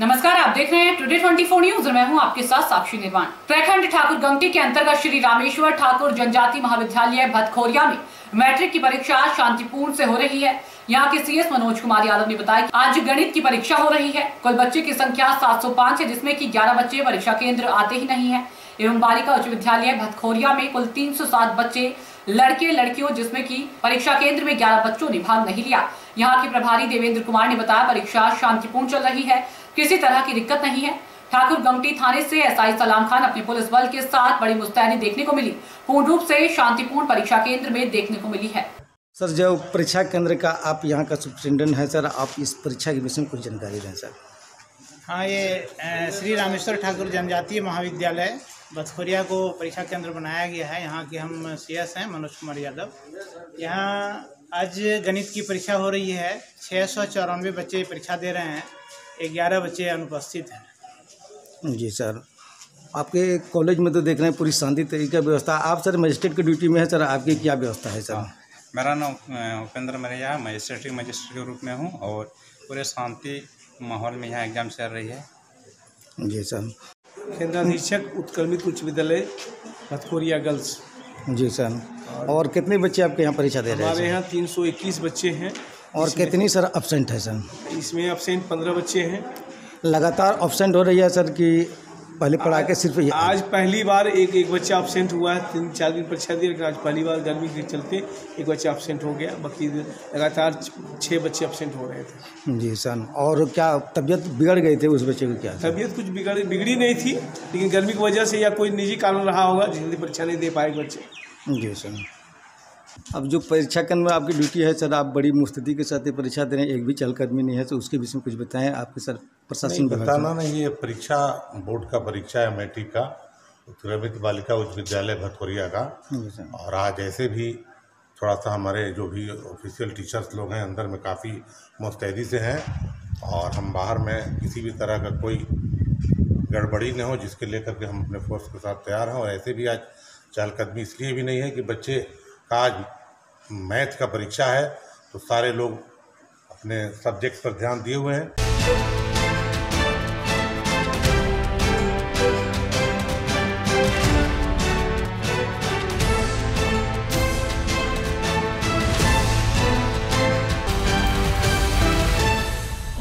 नमस्कार, आप देख रहे हैं टुडे 24 न्यूज और मैं हूं आपके साथ साक्षी निर्वाण। प्रखंड ठाकुर गंगटी के अंतर्गत श्री रामेश्वर ठाकुर जनजाति महाविद्यालय भतखोरिया में मैट्रिक की परीक्षा शांतिपूर्ण से हो रही है। यहाँ के सीएस मनोज कुमार यादव ने बताया कि आज गणित की परीक्षा हो रही है। कुल बच्चे की संख्या 705 है, जिसमें कि 11 बच्चे परीक्षा केंद्र आते ही नहीं है। एवं बालिका उच्च विद्यालय भतखोरिया में कुल 307 बच्चे लड़के लड़कियों, जिसमें कि परीक्षा केंद्र में 11 बच्चों ने भाग नहीं लिया। यहाँ के प्रभारी देवेंद्र कुमार ने बताया परीक्षा शांतिपूर्ण चल रही है, किसी तरह की दिक्कत नहीं है। ठाकुर गंगटी थाने से एसआई सलाम खान अपने पुलिस बल के साथ बड़ी मुस्तैदी देखने को मिली। पूर्ण रूप से शांतिपूर्ण परीक्षा केंद्र में देखने को मिली है। सर, जो परीक्षा केंद्र का आप यहाँ का सुप्रिंटेंडेंट है सर, आप इस परीक्षा के विषय में कुछ जानकारी दें सर। हाँ, ये श्री रामेश्वर ठाकुर जनजातीय महाविद्यालय भतखोरिया को परीक्षा केंद्र बनाया गया है। यहाँ के हम सीएस हैं मनोज कुमार यादव। यहाँ आज गणित की परीक्षा हो रही है। 694 बच्चे परीक्षा दे रहे हैं, 11 बच्चे अनुपस्थित हैं। जी सर, आपके कॉलेज में तो देख रहे हैं पूरी शांति तरीके की व्यवस्था। आप सर मजिस्ट्रेट की ड्यूटी में है सर, आपकी क्या व्यवस्था है सर? मेरा नाम उपेंद्र मरैया, मजिस्ट्रेट के रूप में हूँ और पूरे शांति माहौल में यहाँ एग्जाम चल रही है। जी सर। केंद्राधीक्षक उत्क्रमित उच्च विद्यालय भतखोरिया गर्ल्स। जी सर। और कितने बच्चे आपके यहाँ परीक्षा दे रहे हैं? हमारे यहाँ 321 बच्चे हैं। और कितनी सर अब्सेंट है सर? इसमें अब्सेंट 15 बच्चे हैं। लगातार अब्सेंट हो रही है सर कि पहले पढ़ा के सिर्फ आज पहली बार एक बच्चा अब्सेंट हुआ है। 3-4 दिन परीक्षा दी, लेकिन आज पहली बार गर्मी के चलते एक बच्चा अब्सेंट हो गया। बाकी लगातार 6 बच्चे अब्सेंट हो रहे थे। जी सर। और क्या तबीयत बिगड़ गई थी उस बच्चे की? क्या तबीयत कुछ बिगड़ी नहीं थी, लेकिन गर्मी की वजह से या कोई निजी कारण रहा होगा, जल्दी परीक्षा नहीं दे पाए बच्चे। जी सर। अब जो परीक्षा केंद्र में आपकी ड्यूटी है सर, आप बड़ी मुस्तैदी के साथ परीक्षा दे रहे हैं, एक भी चहलकदमी नहीं है, तो उसके विषय में कुछ बताएं। आपके सर प्रशासन बताना नहीं, ये परीक्षा बोर्ड का परीक्षा है मैट्रिक का, उत्क्रमित बालिका उच्च विद्यालय भतखोरिया का। और आज ऐसे भी थोड़ा सा हमारे जो भी ऑफिशियल टीचर्स लोग हैं अंदर में काफ़ी मुस्तैदी से हैं, और हम बाहर में किसी भी तरह का कोई गड़बड़ी न हो, जिसके लेकर के हम अपने फोर्स के साथ तैयार हैं। और ऐसे भी आज चहलकदमी इसलिए भी नहीं है कि बच्चे का आज मैथ का परीक्षा है, तो सारे लोग अपने सब्जेक्ट पर ध्यान दिए हुए हैं।